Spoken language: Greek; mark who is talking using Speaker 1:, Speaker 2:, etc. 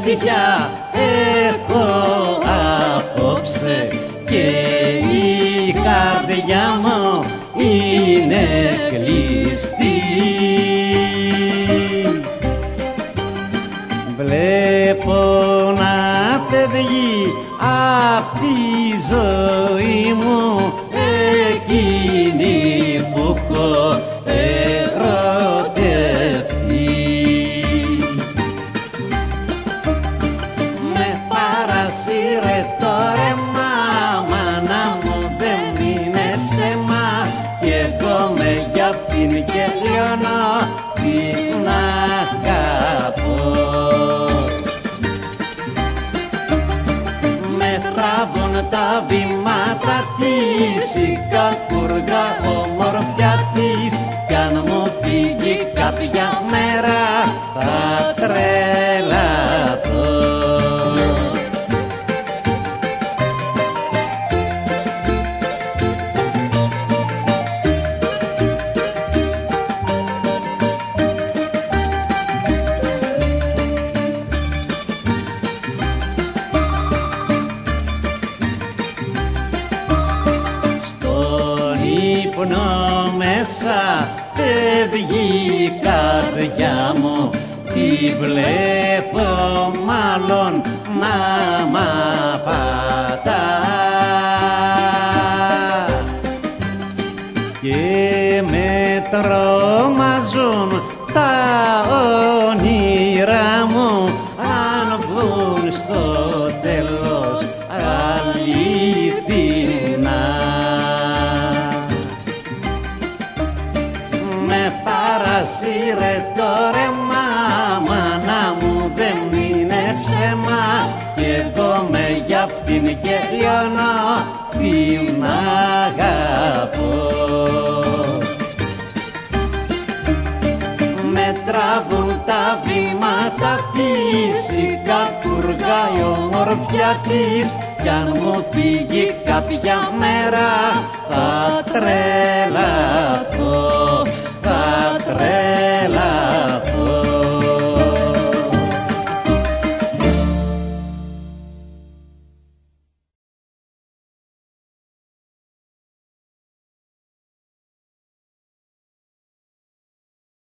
Speaker 1: παιδιά έχω απόψε και η καρδιά μου είναι κλειστή. Βλέπω να φεύγει απ' τη ζωή μου εκείνη που έχω ερωτευτεί. Με παρασύρε το ρεύμα, μάνα μου δεν είναι ψέμα, κι εγώ με γι' αυτήν και λιώνω την αγαπώ. Τραβούν τα βήματα της η κακούργα ομορφιά της, κι αν μου φύγει κάποια μέρα θα τρελαθώ. Μέσα φεύγει η καρδιά μου, τη βλέπω μάλλον να μ' απατά και με τρομάζουν τα όνειρά μου αν βγουν στο τέλος αληθινά. Παρασύρε το ρεύμα, μάνα μου δεν είναι ψέμα, κι εγώ με γι' αυτήν και λιώνω την αγαπώ. Με τραβούν τα βήματα της η κακούργα η ομορφιά της, κι αν μου φύγει κάποια μέρα θα